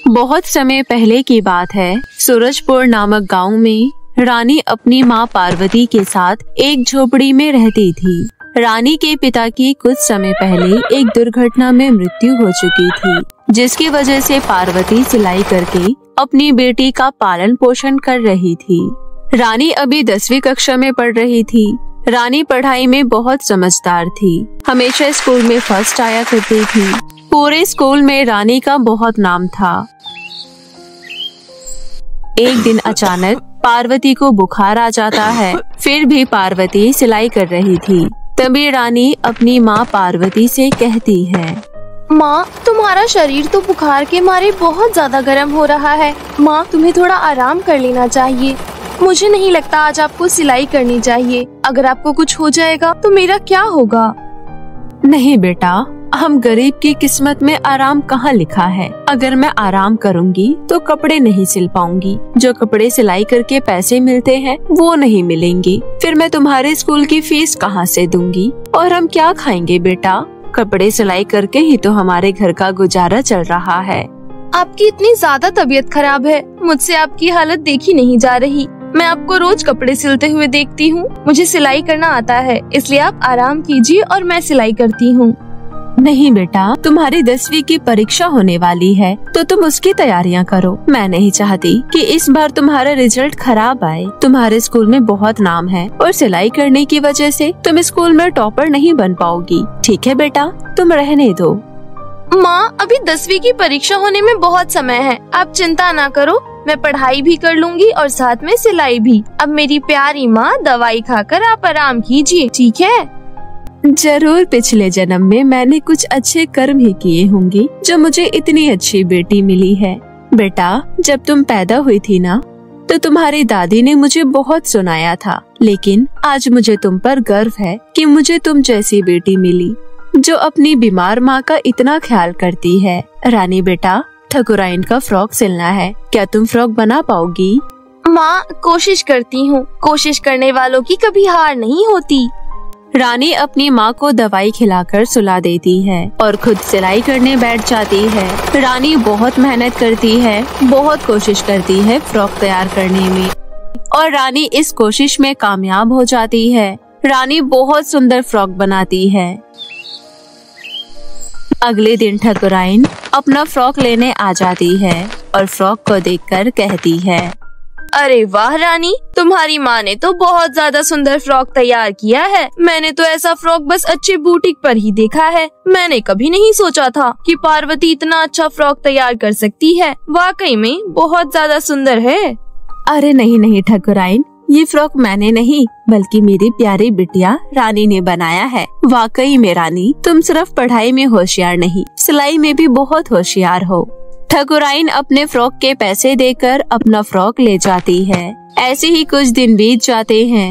बहुत समय पहले की बात है। सूरजपुर नामक गांव में रानी अपनी माँ पार्वती के साथ एक झोपड़ी में रहती थी। रानी के पिता की कुछ समय पहले एक दुर्घटना में मृत्यु हो चुकी थी, जिसकी वजह से पार्वती सिलाई करके अपनी बेटी का पालन पोषण कर रही थी। रानी अभी 10वीं कक्षा में पढ़ रही थी। रानी पढ़ाई में बहुत समझदार थी, हमेशा स्कूल में फर्स्ट आया करती थी। पूरे स्कूल में रानी का बहुत नाम था। एक दिन अचानक पार्वती को बुखार आ जाता है, फिर भी पार्वती सिलाई कर रही थी। तभी रानी अपनी माँ पार्वती से कहती है, माँ, तुम्हारा शरीर तो बुखार के मारे बहुत ज्यादा गर्म हो रहा है। माँ, तुम्हें थोड़ा आराम कर लेना चाहिए। मुझे नहीं लगता आज आपको सिलाई करनी चाहिए। अगर आपको कुछ हो जाएगा तो मेरा क्या होगा? नहीं बेटा, हम गरीब की किस्मत में आराम कहाँ लिखा है। अगर मैं आराम करूँगी तो कपड़े नहीं सिल पाऊंगी। जो कपड़े सिलाई करके पैसे मिलते हैं वो नहीं मिलेंगे। फिर मैं तुम्हारे स्कूल की फीस कहाँ से दूंगी? और हम क्या खाएंगे बेटा? कपड़े सिलाई करके ही तो हमारे घर का गुजारा चल रहा है। आपकी इतनी ज्यादा तबीयत खराब है, मुझसे आपकी हालत देखी नहीं जा रही। मैं आपको रोज कपड़े सिलते हुए देखती हूँ। मुझे सिलाई करना आता है, इसलिए आप आराम कीजिए और मैं सिलाई करती हूँ। नहीं बेटा, तुम्हारी 10वीं की परीक्षा होने वाली है तो तुम उसकी तैयारियां करो। मैं नहीं चाहती कि इस बार तुम्हारा रिजल्ट खराब आए। तुम्हारे स्कूल में बहुत नाम है और सिलाई करने की वजह से तुम स्कूल में टॉपर नहीं बन पाओगी। ठीक है बेटा, तुम रहने दो। माँ, अभी 10वीं की परीक्षा होने में बहुत समय है। आप चिंता ना करो, मैं पढ़ाई भी कर लूंगी और साथ में सिलाई भी। अब मेरी प्यारी माँ, दवाई खाकर आप आराम कीजिए, ठीक है? जरूर पिछले जन्म में मैंने कुछ अच्छे कर्म ही किए होंगे जो मुझे इतनी अच्छी बेटी मिली है। बेटा, जब तुम पैदा हुई थी ना, तो तुम्हारी दादी ने मुझे बहुत सुनाया था, लेकिन आज मुझे तुम पर गर्व है कि मुझे तुम जैसी बेटी मिली जो अपनी बीमार माँ का इतना ख्याल करती है। रानी बेटा, ठकुराइन का फ्रॉक सिलना है, क्या तुम फ्रॉक बना पाओगी? माँ, कोशिश करती हूँ। कोशिश करने वालों की कभी हार नहीं होती। रानी अपनी माँ को दवाई खिलाकर सुला देती है और खुद सिलाई करने बैठ जाती है। रानी बहुत मेहनत करती है, बहुत कोशिश करती है फ्रॉक तैयार करने में, और रानी इस कोशिश में कामयाब हो जाती है। रानी बहुत सुंदर फ्रॉक बनाती है। अगले दिन ठकुराइन अपना फ्रॉक लेने आ जाती है और फ्रॉक को देखकर कहती है, अरे वाह रानी, तुम्हारी माँ ने तो बहुत ज्यादा सुंदर फ्रॉक तैयार किया है। मैंने तो ऐसा फ्रॉक बस अच्छे बुटीक पर ही देखा है। मैंने कभी नहीं सोचा था कि पार्वती इतना अच्छा फ्रॉक तैयार कर सकती है। वाकई में बहुत ज्यादा सुंदर है। अरे नहीं ठकुराइन, ये फ्रॉक मैंने नहीं बल्कि मेरी प्यारी बिटिया रानी ने बनाया है। वाकई में रानी, तुम सिर्फ पढ़ाई में होशियार नहीं, सिलाई में भी बहुत होशियार हो। ठकुराइन अपने फ्रॉक के पैसे देकर अपना फ्रॉक ले जाती है। ऐसे ही कुछ दिन बीत जाते हैं।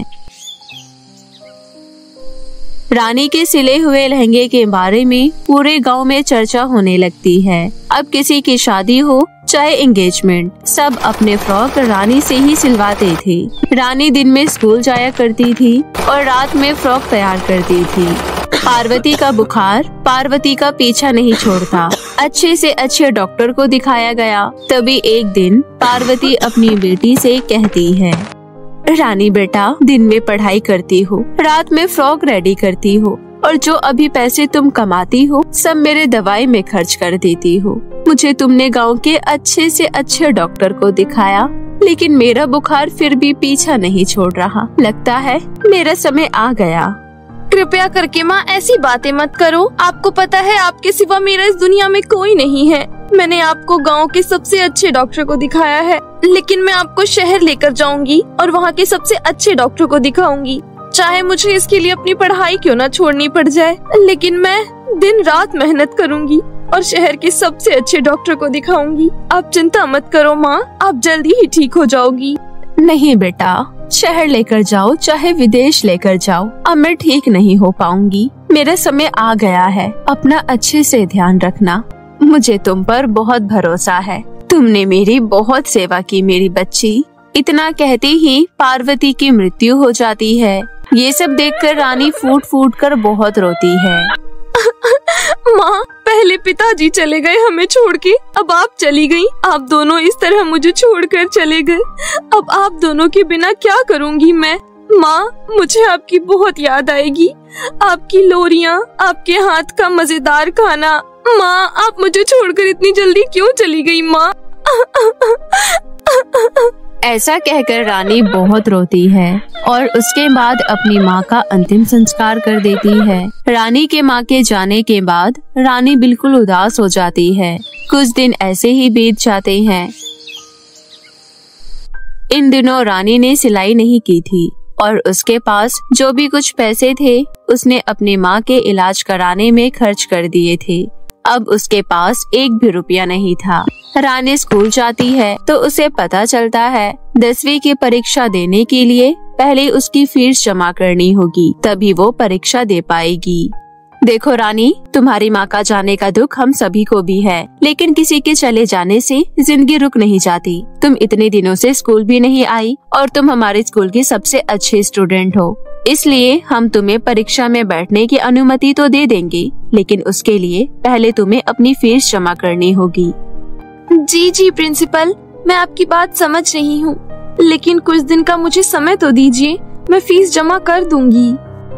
रानी के सिले हुए लहंगे के बारे में पूरे गांव में चर्चा होने लगती है। अब किसी की शादी हो चाहे एंगेजमेंट, सब अपने फ्रॉक रानी से ही सिलवाते थे। रानी दिन में स्कूल जाया करती थी और रात में फ्रॉक तैयार करती थी। पार्वती का बुखार पार्वती का पीछा नहीं छोड़ता। अच्छे से अच्छे डॉक्टर को दिखाया गया। तभी एक दिन पार्वती अपनी बेटी से कहती है, रानी बेटा, दिन में पढ़ाई करती हो, रात में फ्रॉक रेडी करती हो, और जो अभी पैसे तुम कमाती हो सब मेरे दवाई में खर्च कर देती हो। मुझे तुमने गांव के अच्छे से अच्छे डॉक्टर को दिखाया, लेकिन मेरा बुखार फिर भी पीछा नहीं छोड़ रहा। लगता है मेरा समय आ गया। कृपया करके माँ, ऐसी बातें मत करो। आपको पता है आपके सिवा मेरा इस दुनिया में कोई नहीं है। मैंने आपको गांव के सबसे अच्छे डॉक्टर को दिखाया है, लेकिन मैं आपको शहर लेकर जाऊंगी और वहाँ के सबसे अच्छे डॉक्टर को दिखाऊंगी। चाहे मुझे इसके लिए अपनी पढ़ाई क्यों न छोड़नी पड़ जाए, लेकिन मैं दिन रात मेहनत करूंगी और शहर के सबसे अच्छे डॉक्टर को दिखाऊंगी। आप चिंता मत करो माँ, आप जल्दी ही ठीक हो जाओगी। नहीं बेटा, शहर लेकर जाओ चाहे विदेश लेकर जाओ, अब मैं ठीक नहीं हो पाऊंगी। मेरा समय आ गया है। अपना अच्छे से ध्यान रखना। मुझे तुम पर बहुत भरोसा है। तुमने मेरी बहुत सेवा की मेरी बच्ची। इतना कहते ही पार्वती की मृत्यु हो जाती है। ये सब देखकर रानी फूट फूट कर बहुत रोती है। माँ, पहले पिताजी चले गए हमें छोड़ के, अब आप चली गई। आप दोनों इस तरह मुझे छोड़कर चले गए। अब आप दोनों के बिना क्या करूँगी मैं? माँ, मुझे आपकी बहुत याद आएगी, आपकी लोरियाँ, आपके हाथ का मजेदार खाना। माँ, आप मुझे छोड़कर इतनी जल्दी क्यों चली गई माँ? ऐसा कहकर रानी बहुत रोती है और उसके बाद अपनी माँ का अंतिम संस्कार कर देती है। रानी के माँ के जाने के बाद रानी बिल्कुल उदास हो जाती है। कुछ दिन ऐसे ही बीत जाते हैं। इन दिनों रानी ने सिलाई नहीं की थी और उसके पास जो भी कुछ पैसे थे उसने अपनी माँ के इलाज कराने में खर्च कर दिए थे। अब उसके पास एक भी रुपया नहीं था। रानी स्कूल जाती है तो उसे पता चलता है 10वीं की परीक्षा देने के लिए पहले उसकी फीस जमा करनी होगी, तभी वो परीक्षा दे पाएगी। देखो रानी, तुम्हारी माँ का जाने का दुख हम सभी को भी है, लेकिन किसी के चले जाने से जिंदगी रुक नहीं जाती। तुम इतने दिनों से स्कूल भी नहीं आई और तुम हमारे स्कूल की सबसे अच्छे स्टूडेंट हो, इसलिए हम तुम्हें परीक्षा में बैठने की अनुमति तो दे देंगे, लेकिन उसके लिए पहले तुम्हें अपनी फीस जमा करनी होगी। जी प्रिंसिपल, मैं आपकी बात समझ रही हूँ, लेकिन कुछ दिन का मुझे समय तो दीजिए, मैं फीस जमा कर दूंगी।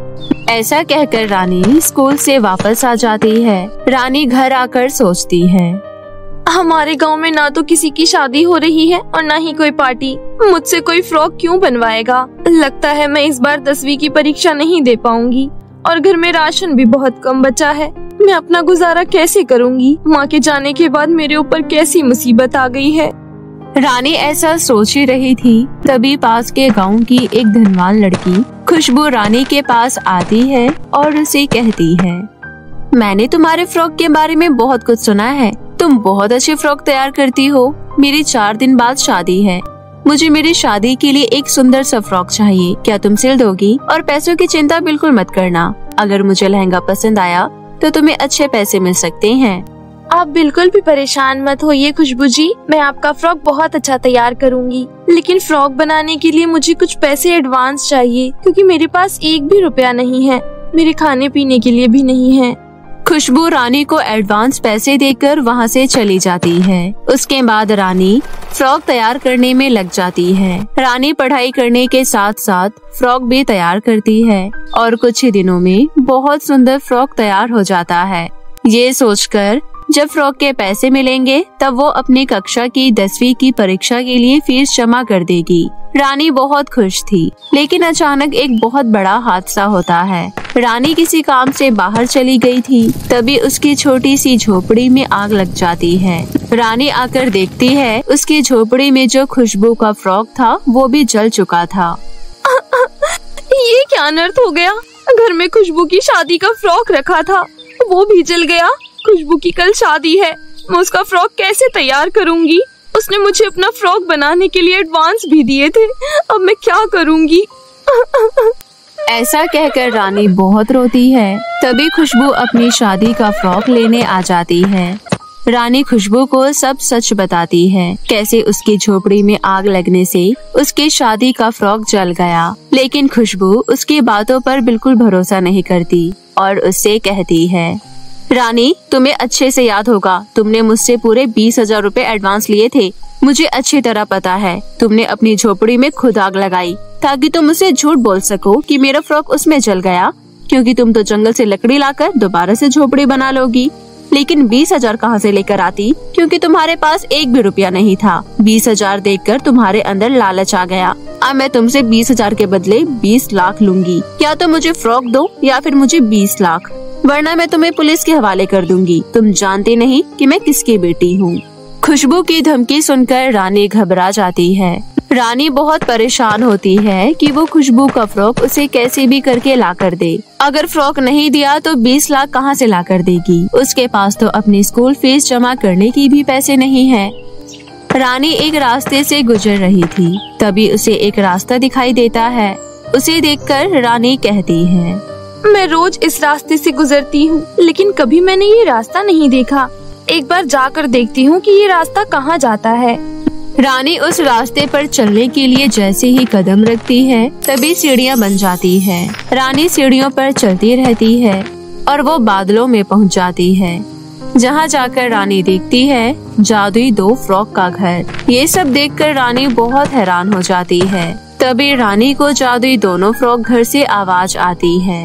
ऐसा कहकर रानी स्कूल से वापस आ जाती है। रानी घर आकर सोचती है, हमारे गांव में ना तो किसी की शादी हो रही है और ना ही कोई पार्टी। मुझसे कोई फ्रॉक क्यों बनवाएगा? लगता है मैं इस बार 10वीं की परीक्षा नहीं दे पाऊंगी और घर में राशन भी बहुत कम बचा है। मैं अपना गुजारा कैसे करूंगी? माँ के जाने के बाद मेरे ऊपर कैसी मुसीबत आ गई है। रानी ऐसा सोच ही रही थी, तभी पास के गांव की एक धनवान लड़की खुशबू रानी के पास आती है और उसे कहती है, मैंने तुम्हारे फ्रॉक के बारे में बहुत कुछ सुना है। तुम बहुत अच्छे फ्रॉक तैयार करती हो। मेरी 4 दिन बाद शादी है। मुझे मेरी शादी के लिए एक सुंदर सा फ्रॉक चाहिए। क्या तुम सिल दोगी? और पैसों की चिंता बिल्कुल मत करना। अगर मुझे लहंगा पसंद आया तो तुम्हें अच्छे पैसे मिल सकते हैं। आप बिल्कुल भी परेशान मत होइए खुशबू जी, मैं आपका फ्रॉक बहुत अच्छा तैयार करूंगी। लेकिन फ्रॉक बनाने के लिए मुझे कुछ पैसे एडवांस चाहिए, क्योंकि मेरे पास एक भी रुपया नहीं है। मेरे खाने पीने के लिए भी नहीं है। खुशबू रानी को एडवांस पैसे देकर वहाँ से चली जाती है। उसके बाद रानी फ्रॉक तैयार करने में लग जाती है। रानी पढ़ाई करने के साथ साथ फ्रॉक भी तैयार करती है और कुछ ही दिनों में बहुत सुंदर फ्रॉक तैयार हो जाता है। ये सोचकर जब फ्रॉक के पैसे मिलेंगे तब वो अपनी कक्षा की 10वीं की परीक्षा के लिए फीस जमा कर देगी। रानी बहुत खुश थी, लेकिन अचानक एक बहुत बड़ा हादसा होता है। रानी किसी काम से बाहर चली गई थी, तभी उसकी छोटी सी झोपड़ी में आग लग जाती है। रानी आकर देखती है उसकी झोपड़ी में जो खुशबू का फ्रॉक था वो भी जल चुका था। ये क्या अनर्थ हो गया? घर में खुशबू की शादी का फ्रॉक रखा था, वो भी जल गया। खुशबू की कल शादी है, मैं उसका फ्रॉक कैसे तैयार करूंगी? उसने मुझे अपना फ्रॉक बनाने के लिए एडवांस भी दिए थे। अब मैं क्या करूंगी? ऐसा कहकर रानी बहुत रोती है। तभी खुशबू अपनी शादी का फ्रॉक लेने आ जाती है। रानी खुशबू को सब सच बताती है, कैसे उसकी झोपड़ी में आग लगने से उसकी शादी का फ्रॉक जल गया। लेकिन खुशबू उसकी बातों पर बिल्कुल भरोसा नहीं करती और उससे कहती है, रानी, तुम्हें अच्छे से याद होगा, तुमने मुझसे पूरे 20,000 रुपए एडवांस लिए थे। मुझे अच्छी तरह पता है तुमने अपनी झोपड़ी में खुद आग लगाई ताकि तुम उसे झूठ बोल सको कि मेरा फ्रॉक उसमें जल गया, क्योंकि तुम तो जंगल से लकड़ी लाकर दोबारा से झोपड़ी बना लोगी। लेकिन 20,000 कहाँ से लेकर आती, क्योंकि तुम्हारे पास एक भी रुपया नहीं था। 20,000 देखकर तुम्हारे अंदर लालच आ गया। अब मैं तुमसे 20,000 के बदले 20 लाख लूंगी। या तो मुझे फ्रॉक दो या फिर मुझे 20 लाख, वरना मैं तुम्हें पुलिस के हवाले कर दूंगी। तुम जानते नहीं कि मैं किसकी बेटी हूँ। खुशबू की धमकी सुनकर रानी घबरा जाती है। रानी बहुत परेशान होती है कि वो खुशबू का फ्रॉक उसे कैसे भी करके ला कर दे। अगर फ्रॉक नहीं दिया तो 20 लाख कहाँ से ला कर देगी? उसके पास तो अपनी स्कूल फीस जमा करने की भी पैसे नहीं है। रानी एक रास्ते से गुजर रही थी, तभी उसे एक रास्ता दिखाई देता है। उसे देखकर रानी कहती है, मैं रोज इस रास्ते से गुजरती हूँ, लेकिन कभी मैंने ये रास्ता नहीं देखा। एक बार जाकर देखती हूँ कि ये रास्ता कहाँ जाता है। रानी उस रास्ते पर चलने के लिए जैसे ही कदम रखती है तभी सीढ़ियाँ बन जाती है। रानी सीढ़ियों पर चलती रहती है और वो बादलों में पहुँच जाती है। जहाँ जाकर रानी देखती है जादुई 2 फ्रॉक का घर। ये सब देखकर रानी बहुत हैरान हो जाती है। तभी रानी को जादुई दोनों फ्रॉक घर से आवाज आती है।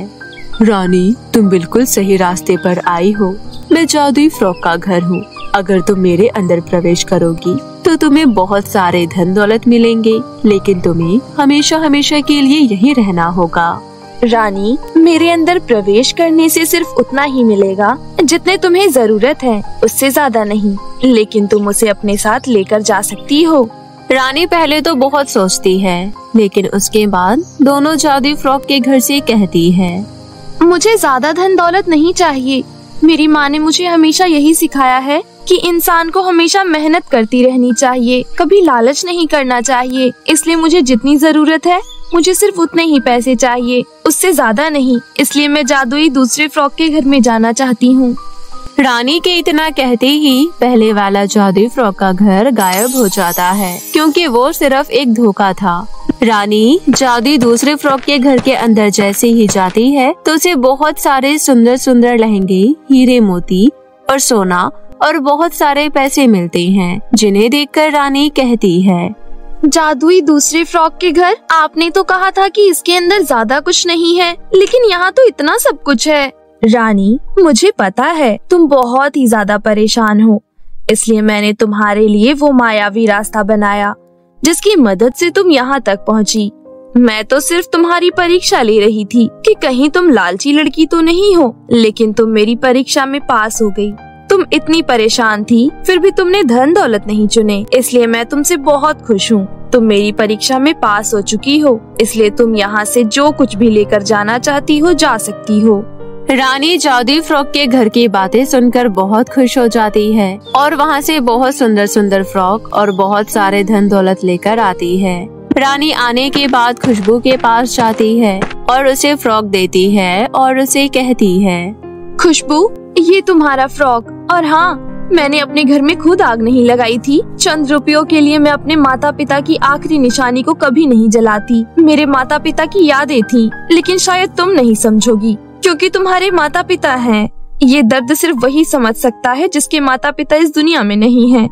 रानी, तुम बिल्कुल सही रास्ते पर आई हो। मैं जादुई फ्रॉक का घर हूँ। अगर तुम मेरे अंदर प्रवेश करोगी तो तुम्हें बहुत सारे धन दौलत मिलेंगे, लेकिन तुम्हें हमेशा हमेशा के लिए यहीं रहना होगा। रानी, मेरे अंदर प्रवेश करने से सिर्फ उतना ही मिलेगा जितने तुम्हें जरूरत है, उससे ज्यादा नहीं। लेकिन तुम उसे अपने साथ लेकर जा सकती हो। रानी पहले तो बहुत सोचती है, लेकिन उसके बाद दोनों जादुई फ्रॉक के घर से कहती है, मुझे ज्यादा धन दौलत नहीं चाहिए। मेरी माँ ने मुझे हमेशा यही सिखाया है कि इंसान को हमेशा मेहनत करती रहनी चाहिए, कभी लालच नहीं करना चाहिए। इसलिए मुझे जितनी जरूरत है मुझे सिर्फ उतने ही पैसे चाहिए, उससे ज्यादा नहीं। इसलिए मैं जादुई दूसरे फ्रॉक के घर में जाना चाहती हूँ। रानी के इतना कहते ही पहले वाला जादुई फ्रॉक का घर गायब हो जाता है, क्योंकि वो सिर्फ एक धोखा था। रानी जादुई दूसरे फ्रॉक के घर के अंदर जैसे ही जाती है तो उसे बहुत सारे सुंदर सुंदर लहंगे, हीरे मोती और सोना और बहुत सारे पैसे मिलते हैं, जिन्हें देखकर रानी कहती है, जादुई दूसरे फ्रॉक के घर, आपने तो कहा था कि इसके अंदर ज्यादा कुछ नहीं है, लेकिन यहाँ तो इतना सब कुछ है। रानी, मुझे पता है तुम बहुत ही ज्यादा परेशान हो, इसलिए मैंने तुम्हारे लिए वो मायावी रास्ता बनाया जिसकी मदद से तुम यहाँ तक पहुँची। मैं तो सिर्फ तुम्हारी परीक्षा ले रही थी कि कहीं तुम लालची लड़की तो नहीं हो, लेकिन तुम मेरी परीक्षा में पास हो गई। तुम इतनी परेशान थी, फिर भी तुमने धन दौलत नहीं चुने, इसलिए मैं तुमसे बहुत खुश हूँ। तुम मेरी परीक्षा में पास हो चुकी हो, इसलिए तुम यहाँ से जो कुछ भी लेकर जाना चाहती हो जा सकती हो। रानी जादुई फ्रॉक के घर की बातें सुनकर बहुत खुश हो जाती है और वहाँ से बहुत सुंदर सुंदर फ्रॉक और बहुत सारे धन दौलत लेकर आती है। रानी आने के बाद खुशबू के पास जाती है और उसे फ्रॉक देती है और उसे कहती है, खुशबू, ये तुम्हारा फ्रॉक। और हाँ, मैंने अपने घर में खुद आग नहीं लगाई थी। चंद रुपयों के लिए मैं अपने माता पिता की आखिरी निशानी को कभी नहीं जलाती। मेरे माता पिता की यादें थी, लेकिन शायद तुम नहीं समझोगी क्योंकि तुम्हारे माता पिता हैं। ये दर्द सिर्फ वही समझ सकता है जिसके माता पिता इस दुनिया में नहीं हैं।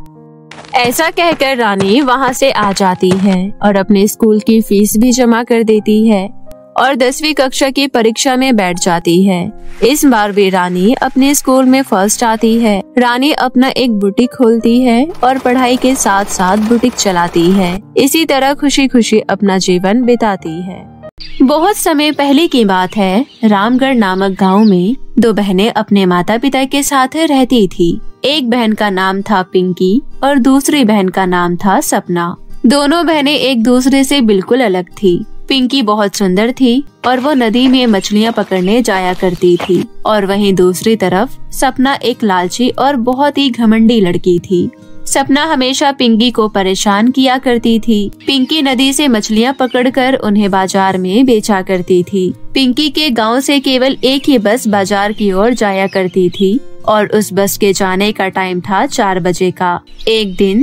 ऐसा कहकर रानी वहाँ से आ जाती है और अपने स्कूल की फीस भी जमा कर देती है और 10वीं कक्षा की परीक्षा में बैठ जाती है। इस बार भी रानी अपने स्कूल में फर्स्ट आती है। रानी अपना एक बुटीक खोलती है और पढ़ाई के साथ साथ बुटीक चलाती है। इसी तरह खुशी खुशी अपना जीवन बिताती है। बहुत समय पहले की बात है। रामगढ़ नामक गांव में 2 बहनें अपने माता पिता के साथ रहती थी। एक बहन का नाम था पिंकी और दूसरी बहन का नाम था सपना। दोनों बहनें एक दूसरे से बिल्कुल अलग थी। पिंकी बहुत सुंदर थी और वो नदी में मछलियाँ पकड़ने जाया करती थी, और वहीं दूसरी तरफ सपना एक लालची और बहुत ही घमंडी लड़की थी। सपना हमेशा पिंकी को परेशान किया करती थी। पिंकी नदी से मछलियाँ पकड़कर उन्हें बाजार में बेचा करती थी। पिंकी के गांव से केवल एक ही बस बाजार की ओर जाया करती थी और उस बस के जाने का टाइम था 4 बजे का। एक दिन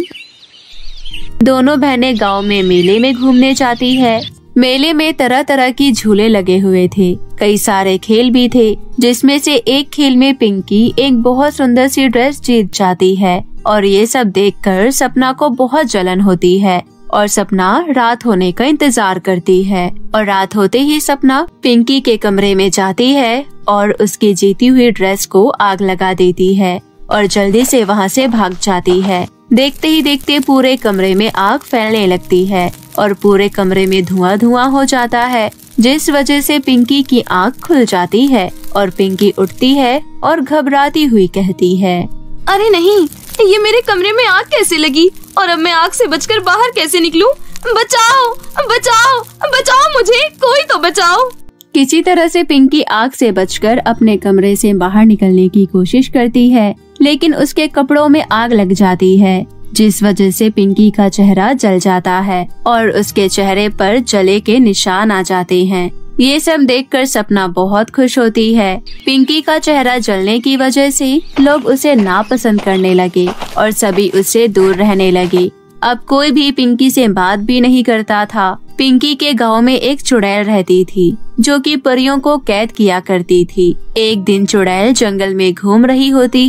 दोनों बहनें गांव में मेले में घूमने जाती है। मेले में तरह तरह की झूले लगे हुए थे। कई सारे खेल भी थे, जिसमें से एक खेल में पिंकी एक बहुत सुंदर सी ड्रेस जीत जाती है और ये सब देखकर सपना को बहुत जलन होती है और सपना रात होने का इंतजार करती है। और रात होते ही सपना पिंकी के कमरे में जाती है और उसकी जीती हुई ड्रेस को आग लगा देती है और जल्दी से वहाँ से भाग जाती है। देखते ही देखते पूरे कमरे में आग फैलने लगती है और पूरे कमरे में धुआं धुआं हो जाता है, जिस वजह से पिंकी की आँख खुल जाती है और पिंकी उठती है और घबराती हुई कहती है, अरे नहीं, ये मेरे कमरे में आग कैसे लगी और अब मैं आग से बचकर बाहर कैसे निकलूं? बचाओ बचाओ बचाओ, मुझे कोई तो बचाओ। किसी तरह से पिंकी आग से बचकर अपने कमरे से बाहर निकलने की कोशिश करती है, लेकिन उसके कपड़ों में आग लग जाती है, जिस वजह से पिंकी का चेहरा जल जाता है और उसके चेहरे पर जले के निशान आ जाते हैं। ये सब देखकर सपना बहुत खुश होती है। पिंकी का चेहरा जलने की वजह से लोग उसे नापसंद करने लगे और सभी उससे दूर रहने लगे। अब कोई भी पिंकी से बात भी नहीं करता था। पिंकी के गांव में एक चुड़ैल रहती थी, जो कि परियों को कैद किया करती थी। एक दिन चुड़ैल जंगल में घूम रही होती है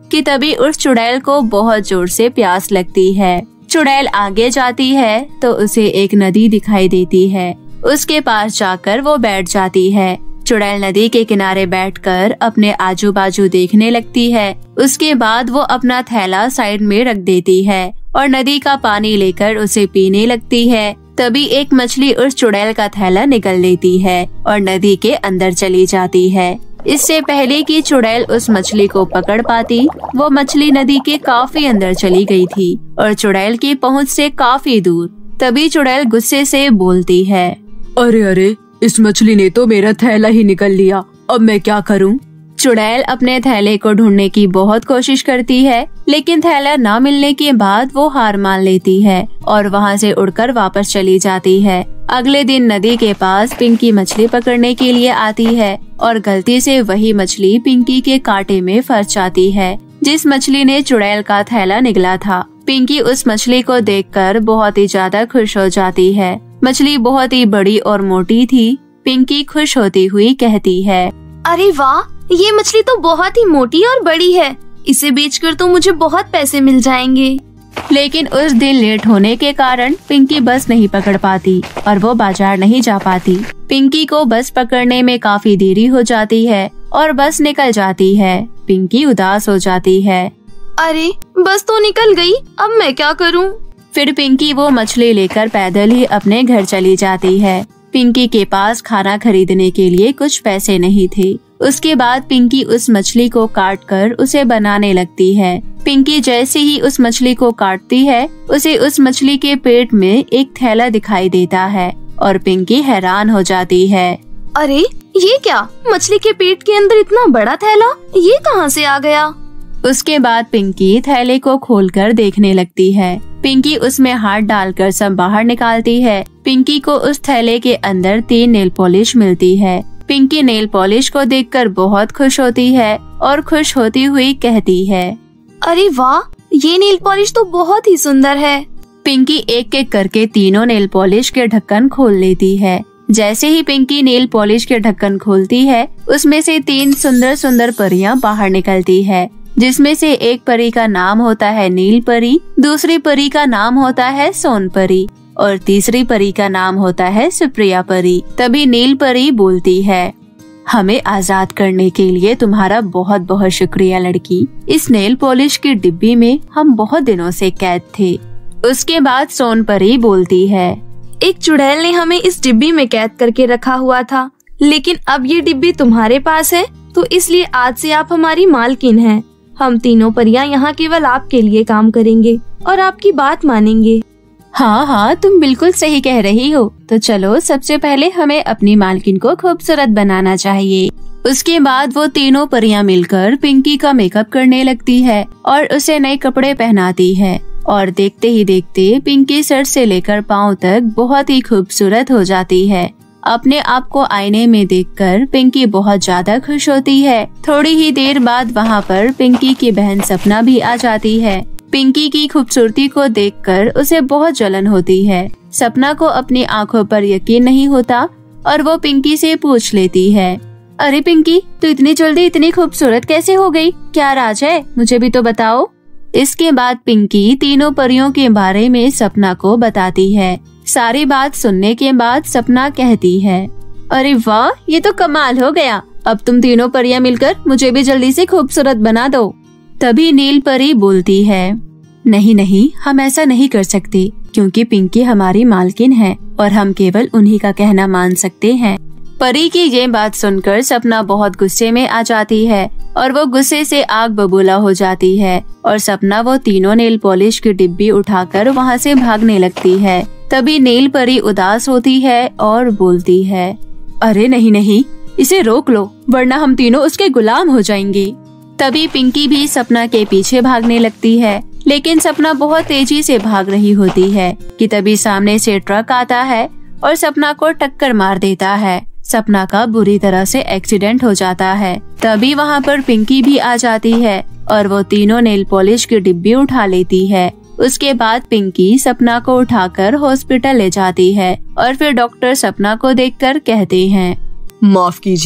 कि तभी उस चुड़ैल को बहुत जोर से प्यास लगती है। चुड़ैल आगे जाती है तो उसे एक नदी दिखाई देती है। उसके पास जाकर वो बैठ जाती है। चुड़ैल नदी के किनारे बैठकर अपने आजू बाजू देखने लगती है। उसके बाद वो अपना थैला साइड में रख देती है और नदी का पानी लेकर उसे पीने लगती है। तभी एक मछली उस चुड़ैल का थैला निगल लेती है और नदी के अंदर चली जाती है। इससे पहले कि चुड़ैल उस मछली को पकड़ पाती, वो मछली नदी के काफी अंदर चली गई थी और चुड़ैल की पहुंच से काफी दूर। तभी चुड़ैल गुस्से से बोलती है, अरे अरे, इस मछली ने तो मेरा थैला ही निकल लिया, अब मैं क्या करूं? चुड़ैल अपने थैले को ढूंढने की बहुत कोशिश करती है, लेकिन थैला न मिलने के बाद वो हार मान लेती है और वहाँ से उड़कर वापस चली जाती है। अगले दिन नदी के पास पिंकी मछली पकड़ने के लिए आती है और गलती से वही मछली पिंकी के कांटे में फंस जाती है, जिस मछली ने चुड़ैल का थैला निगला था। पिंकी उस मछली को देखकर बहुत ही ज्यादा खुश हो जाती है। मछली बहुत ही बड़ी और मोटी थी। पिंकी खुश होती हुई कहती है, अरे वाह, ये मछली तो बहुत ही मोटी और बड़ी है। इसे बेचकर तो मुझे बहुत पैसे मिल जाएंगे। लेकिन उस दिन लेट होने के कारण पिंकी बस नहीं पकड़ पाती और वो बाजार नहीं जा पाती। पिंकी को बस पकड़ने में काफी देरी हो जाती है और बस निकल जाती है। पिंकी उदास हो जाती है। अरे, बस तो निकल गई, अब मैं क्या करूं? फिर पिंकी वो मछली लेकर पैदल ही अपने घर चली जाती है। पिंकी के पास खाना खरीदने के लिए कुछ पैसे नहीं थे। उसके बाद पिंकी उस मछली को काटकर उसे बनाने लगती है। पिंकी जैसे ही उस मछली को काटती है, उसे उस मछली के पेट में एक थैला दिखाई देता है और पिंकी हैरान हो जाती है। अरे, ये क्या? मछली के पेट के अंदर इतना बड़ा थैला, ये कहाँ से आ गया? उसके बाद पिंकी थैले को खोलकर देखने लगती है। पिंकी उसमें हाथ डालकर सब बाहर निकालती है। पिंकी को उस थैले के अंदर 3 नेल पॉलिश मिलती है। पिंकी नेल पॉलिश को देखकर बहुत खुश होती है और खुश होती हुई कहती है, अरे वाह, ये नेल पॉलिश तो बहुत ही सुंदर है। पिंकी एक एक करके तीनों नेल पॉलिश के ढक्कन खोल लेती है। जैसे ही पिंकी नेल पॉलिश के ढक्कन खोलती है, उसमें से 3 सुंदर सुंदर परियां बाहर निकलती है, जिसमें से एक परी का नाम होता है नील परी, दूसरी परी का नाम होता है सोन परी और तीसरी परी का नाम होता है सुप्रिया परी। तभी नील परी बोलती है, हमें आजाद करने के लिए तुम्हारा बहुत बहुत शुक्रिया लड़की। इस नेल पॉलिश की डिब्बी में हम बहुत दिनों से कैद थे। उसके बाद सोन परी बोलती है, एक चुड़ैल ने हमें इस डिब्बी में कैद करके रखा हुआ था, लेकिन अब ये डिब्बी तुम्हारे पास है, तो इसलिए आज से आप हमारी मालकिन हैं। हम तीनों परियां यहाँ केवल आपके लिए काम करेंगे और आपकी बात मानेंगे। हाँ हाँ, तुम बिल्कुल सही कह रही हो। तो चलो, सबसे पहले हमें अपनी मालकिन को खूबसूरत बनाना चाहिए। उसके बाद वो तीनों परियां मिलकर पिंकी का मेकअप करने लगती है और उसे नए कपड़े पहनाती है और देखते ही देखते पिंकी सर से लेकर पाँव तक बहुत ही खूबसूरत हो जाती है। अपने आप को आईने में देखकर पिंकी बहुत ज्यादा खुश होती है। थोड़ी ही देर बाद वहाँ पर पिंकी की बहन सपना भी आ जाती है। पिंकी की खूबसूरती को देखकर उसे बहुत जलन होती है। सपना को अपनी आंखों पर यकीन नहीं होता और वो पिंकी से पूछ लेती है, अरे पिंकी, तू इतनी जल्दी इतनी खूबसूरत कैसे हो गई? क्या राज है? मुझे भी तो बताओ। इसके बाद पिंकी तीनों परियों के बारे में सपना को बताती है। सारी बात सुनने के बाद सपना कहती है, अरे वाह, ये तो कमाल हो गया। अब तुम तीनों परियां मिलकर मुझे भी जल्दी से खूबसूरत बना दो। तभी नील परी बोलती है, नहीं नहीं, हम ऐसा नहीं कर सकते, क्योंकि पिंकी हमारी मालकिन है और हम केवल उन्हीं का कहना मान सकते हैं। परी की ये बात सुनकर सपना बहुत गुस्से में आ जाती है और वो गुस्से से आग बबूला हो जाती है और सपना वो तीनों नेल पॉलिश की डिब्बी उठाकर वहाँ से भागने लगती है। तभी नील परी उदास होती है और बोलती है, अरे नहीं नहीं, इसे रोक लो, वरना हम तीनों उसके गुलाम हो जाएंगे। तभी पिंकी भी सपना के पीछे भागने लगती है, लेकिन सपना बहुत तेजी से भाग रही होती है कि तभी सामने से ट्रक आता है और सपना को टक्कर मार देता है। सपना का बुरी तरह से एक्सीडेंट हो जाता है। तभी वहाँ पर पिंकी भी आ जाती है और वो तीनों नेल पॉलिश की डिब्बी उठा लेती है। उसके बाद पिंकी सपना को उठाकर हॉस्पिटल ले जाती है और फिर डॉक्टर सपना को देखकर कहते हैं, माफ कीजिए,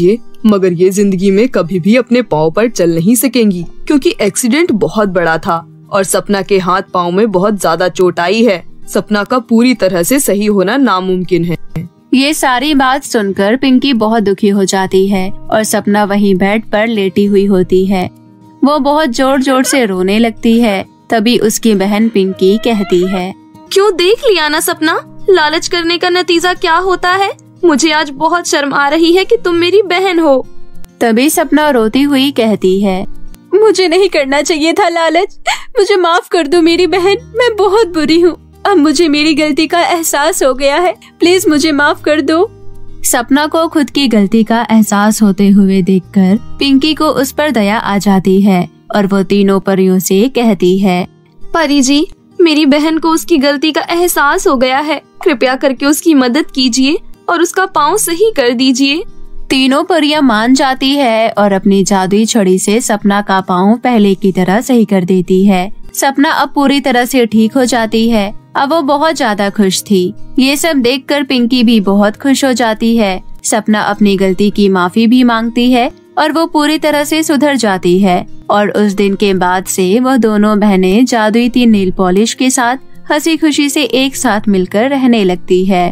मगर ये जिंदगी में कभी भी अपने पाँव पर चल नहीं सकेंगी क्योंकि एक्सीडेंट बहुत बड़ा था और सपना के हाथ पाँव में बहुत ज्यादा चोट आई है। सपना का पूरी तरह से सही होना नामुमकिन है। ये सारी बात सुनकर पिंकी बहुत दुखी हो जाती है और सपना वहीं बेड पर लेटी हुई होती है। वो बहुत जोर जोर से रोने लगती है। तभी उसकी बहन पिंकी कहती है, क्यों देख लिया ना सपना, लालच करने का नतीजा क्या होता है। मुझे आज बहुत शर्म आ रही है कि तुम मेरी बहन हो। तभी सपना रोती हुई कहती है, मुझे नहीं करना चाहिए था लालच। मुझे माफ कर दो मेरी बहन, मैं बहुत बुरी हूँ। अब मुझे मेरी गलती का एहसास हो गया है, प्लीज मुझे माफ कर दो। सपना को खुद की गलती का एहसास होते हुए देखकर पिंकी को उस पर दया आ जाती है और वो तीनों परियों से कहती है, परी जी, मेरी बहन को उसकी गलती का एहसास हो गया है, कृपया करके उसकी मदद कीजिए और उसका पाँव सही कर दीजिए। तीनों परियां मान जाती है और अपनी जादुई छड़ी से सपना का पाँव पहले की तरह सही कर देती है। सपना अब पूरी तरह से ठीक हो जाती है। अब वो बहुत ज्यादा खुश थी। ये सब देखकर पिंकी भी बहुत खुश हो जाती है। सपना अपनी गलती की माफी भी मांगती है और वो पूरी तरह से सुधर जाती है। और उस दिन के बाद से वह दोनों बहनें जादुई 3 नेल पॉलिश के साथ हंसी खुशी से एक साथ मिलकर रहने लगती है।